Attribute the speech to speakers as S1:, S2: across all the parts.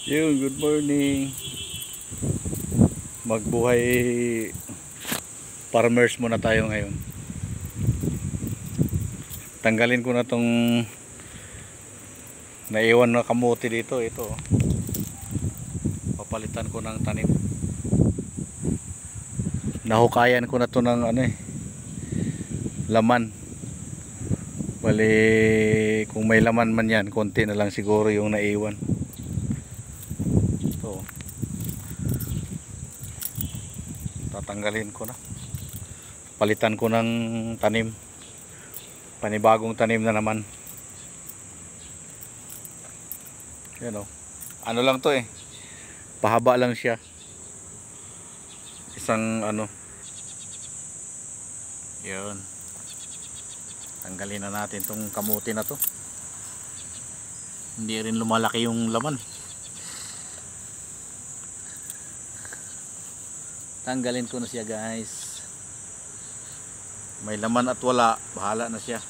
S1: Yun, good morning. Magbuhay farmers muna tayo ngayon. Tanggalin ko na tong naiwan na kamote dito. Ito. Papalitan ko ng tanim. Nahukayan ko na to ng laman. Bali, kung may laman man yan, konti na lang siguro yung naiwan. Ito. Tatanggalin ko na. Palitan ko ng tanim. Panibagong tanim na naman. Yan o. Ano lang to pahaba lang siya. Isang yun. Tanggalin na natin tong kamuti na to. Hindi rin lumalaki yung laman. Tanggalin ko na siya, guys. May laman at wala, bahala na siya.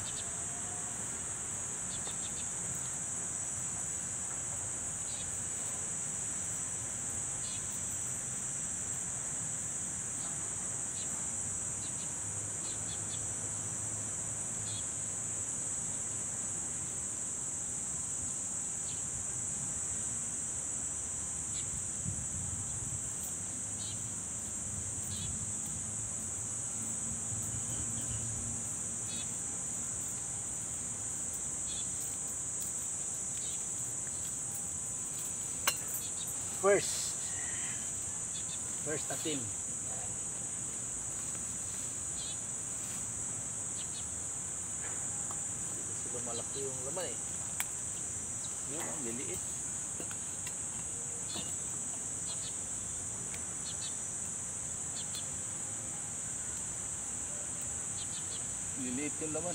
S1: First atim. Kasi malaki yung laman yun ang liliit. Liliit yung laman.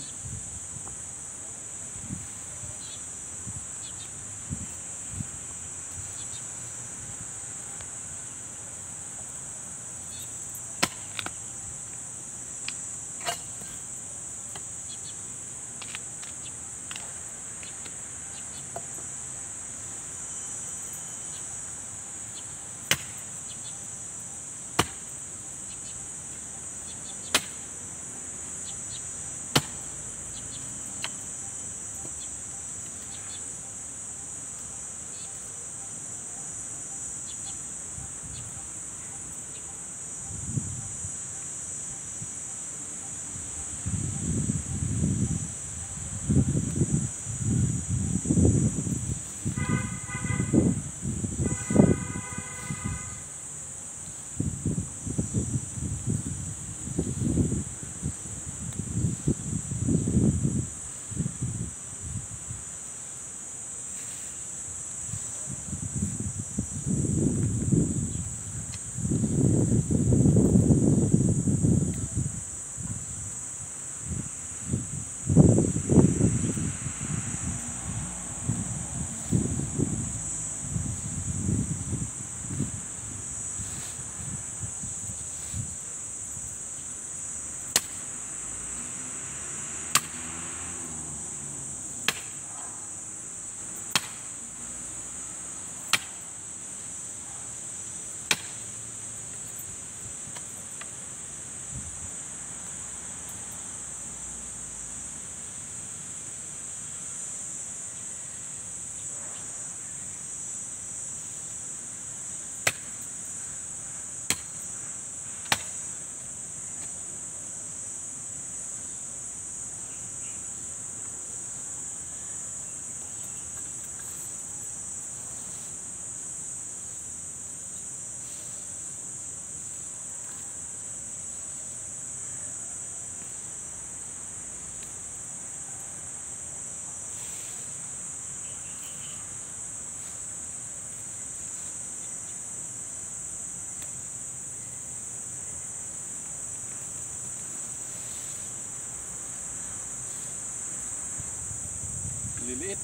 S1: Liliit.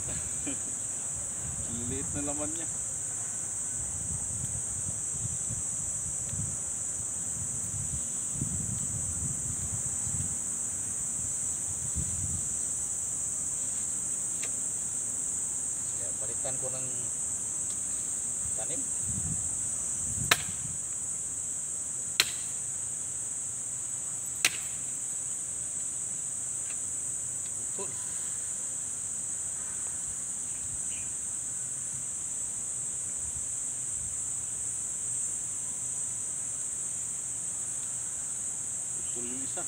S1: Liliit na laman niya. Kaya palitan ko ng Tanim. Betul. Betul yung isa.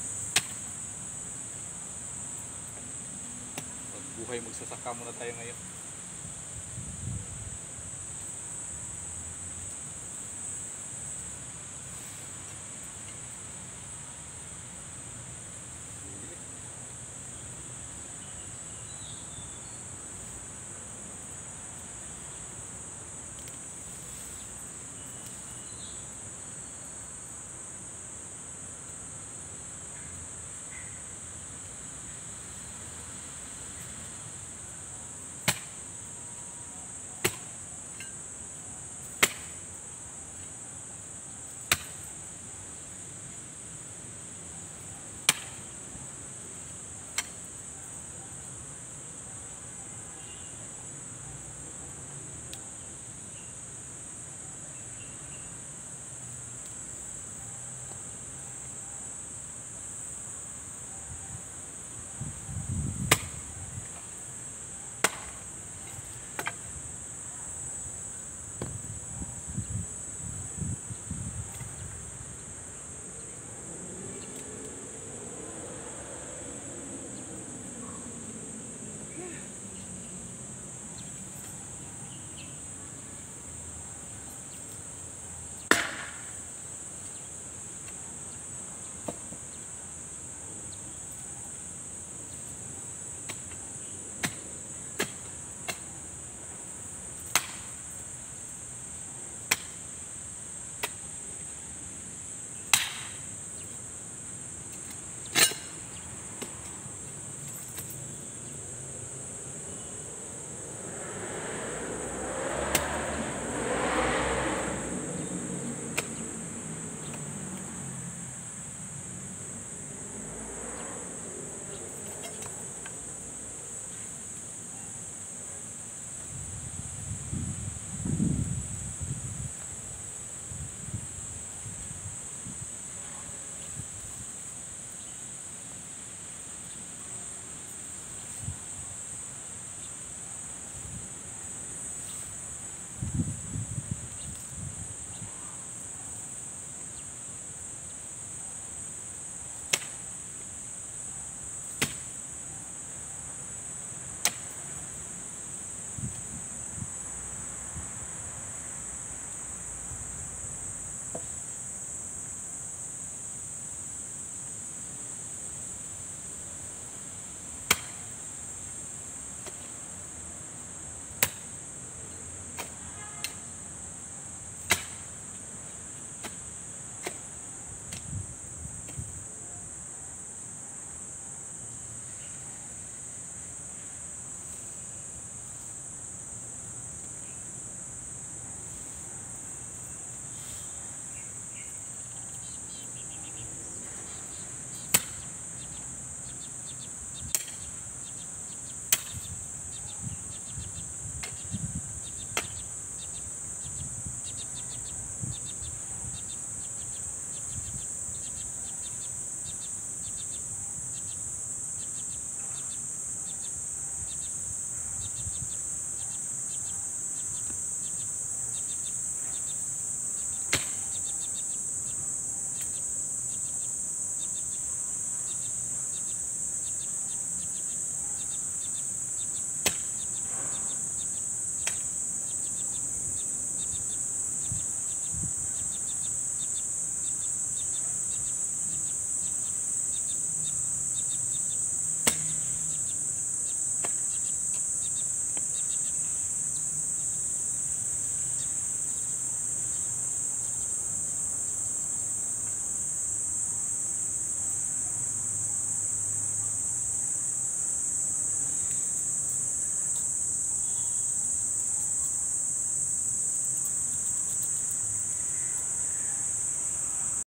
S1: Buhay magsasaka muna tayo ngayon.